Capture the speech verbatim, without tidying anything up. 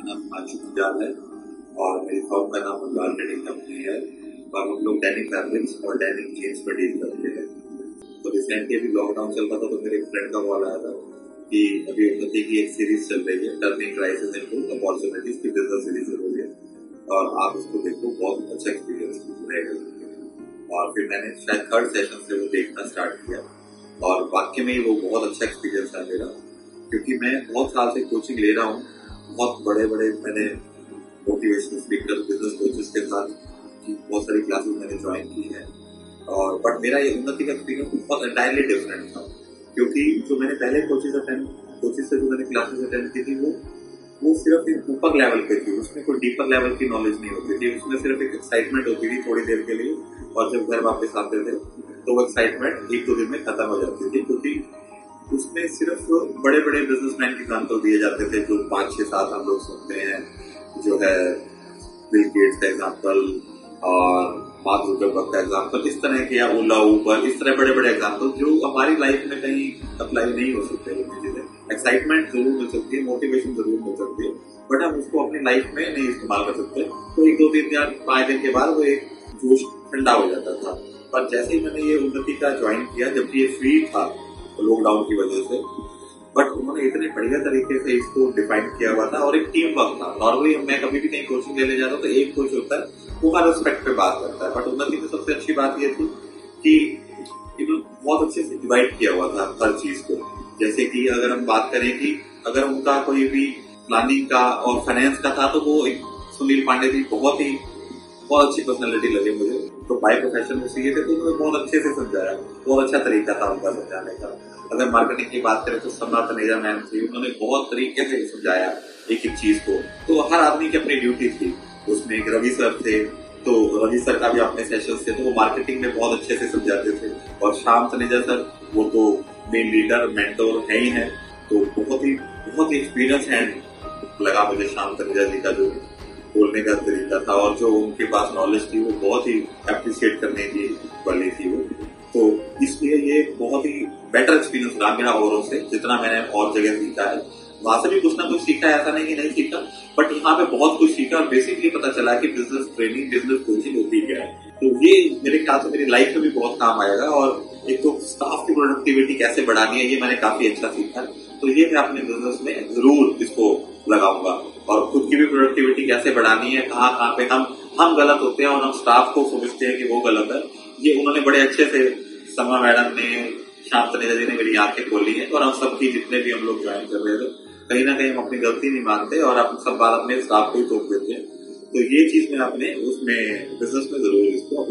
नाम आशु गुजराल है और मेरी फर्म का नाम गुजराल ट्रेडिंग कंपनी है और हम लोग डेनिम फैब्रिक्स और डेनिम जीन्स पर डील करते हैं। तो रिसेंटली अभी लॉकडाउन चल रहा था तो मेरे फ्रेंड का कॉल आया था कि अभी उन्नति की एक सीरीज चल रही है, टर्निंग क्राइसिस इनटू अपॉर्चुनिटीज की बिजनेस सीरीज हो रही है और आप उसको देखो, बहुत अच्छा एक्सपीरियंस रहेगा। और फिर मैंने शायद थर्ड सेशन से वो देखना स्टार्ट किया और वाकई में वो बहुत अच्छा एक्सपीरियंस है मेरा, क्योंकि मैं बहुत साल से कोचिंग ले रहा हूँ। बहुत बड़े बड़े मैंने मोटिवेशनल स्पीकर, बिजनेस कोचेस के साथ बहुत सारी क्लासेस मैंने ज्वाइन की है और बट मेरा ये उन्नति का एक्सपीरियंस बहुत एंटायरली डिफरेंट था, क्योंकि जो मैंने पहले कोचेस अटेंड कोचेस से जो मैंने क्लासेस अटेंड की थी वो वो सिर्फ एक ऊपर लेवल पे थी, उसमें कोई डीपर लेवल की नॉलेज नहीं होती थी। उसमें सिर्फ एक एक्साइटमेंट होती थी थोड़ी देर के लिए और जब घर वापस आते थे तो वो एक्साइटमेंट एक दो दिन में खत्म हो जाती थी, क्योंकि उसमें सिर्फ बड़े बड़े बिजनेसमैन के एग्जाम्पल दिए जाते थे जो पांच छह सात हम लोग सुनते हैं, जो है बिल गेट्स का एग्जाम्पल और मार्क जुकरबर्ग का एग्जाम्पल, इस तरह के, या ओला ऊबर, इस तरह बड़े बड़े एग्जाम्पल जो हमारी लाइफ में कहीं अप्लाई नहीं हो सकते। चीजें एक्साइटमेंट जरूर मिल सकती है, मोटिवेशन जरूर मिल सकती है, बट हम उसको अपनी लाइफ में नहीं इस्तेमाल कर सकते। तो एक दो दिन या पांच दिन के बाद वो एक जोश ठंडा हो जाता था। पर जैसे ही मैंने ये उन्नति का ज्वाइन किया, जबकि ये फ्री था लॉकडाउन की वजह से, बट उन्होंने इतने बढ़िया तरीके से इसको डिफाइन किया हुआ था और एक टीम वर्क था। नॉर्मली मैं कभी भी कहीं कोचिंग लेने जाता हूँ तो एक कोच होता है, वो हर एस्पेक्ट पे बात करता है, बट उन्नति में सबसे अच्छी बात ये थी कि इन्होंने बहुत अच्छे से डिवाइड किया हुआ था हर चीज को। जैसे कि अगर हम बात करें कि अगर उनका कोई भी प्लानिंग का और फाइनेंस का था तो वो एक सुनील पांडे जी बहुत ही बहुत अच्छी पर्सनैलिटी लगे मुझे। तो बाय प्रोफेशन में सीए थे तो उन्होंने बहुत अच्छे से समझाया, बहुत अच्छा तरीका था उनका समझाने का। अगर मार्केटिंग की बात करें तो सन्ना तनेजा मैम थी, उन्होंने बहुत तरीके से समझाया एक एक चीज को। तो हर आदमी की अपनी ड्यूटी थी। उसमें एक रवि सर थे, तो रवि सर का भी अपने सेशन थे, तो वो मार्केटिंग में बहुत अच्छे से समझाते थे। और श्याम तनेजा सर, वो तो मेन लीडर मेंटोर है ही है, तो बहुत ही बहुत ही एक्सपीरियंस हैंड लगा मुझे श्याम तनेजा जी का जो बोलने का तरीका था और जो उनके पास नॉलेज थी वो बहुत ही एप्रिशिएट करने की वाली थी वो। तो इसलिए ये बहुत ही बेटर एक्सपीरियंस रहा मेरा औरों से, जितना मैंने और जगह सीखा है। वहां से भी कुछ ना कुछ सीखा है, ऐसा नहीं कि नहीं सीखा, बट यहाँ पे बहुत कुछ सीखा और बेसिकली पता चला कि बिजनेस ट्रेनिंग, बिजनेस कोचिंग होती क्या है। तो ये मेरे ख्याल से मेरी लाइफ में भी बहुत काम आएगा। और एक तो स्टाफ की प्रोडक्टिविटी कैसे बढ़ानी है, ये मैंने काफी अच्छा सीखा। तो ये मैं अपने बिजनेस में जरूर इसको लगाऊंगा। और खुद की भी प्रोडक्टिविटी कैसे बढ़ानी है, कहाँ कहाँ पे हम हम गलत होते हैं और हम स्टाफ को समझते हैं कि वो गलत है, ये उन्होंने बड़े अच्छे से, समा मैडम ने, श्याम तनेजा जी ने मेरी आंखें खोली है। और हम सबकी जितने भी हम लोग ज्वाइन कर रहे थे, कहीं ना कहीं हम अपनी गलती नहीं मानते और हम सब बात अपने स्टाफ को ही तोड़ देते हैं। तो ये चीज मैं अपने उसमें बिजनेस में जरूर इसको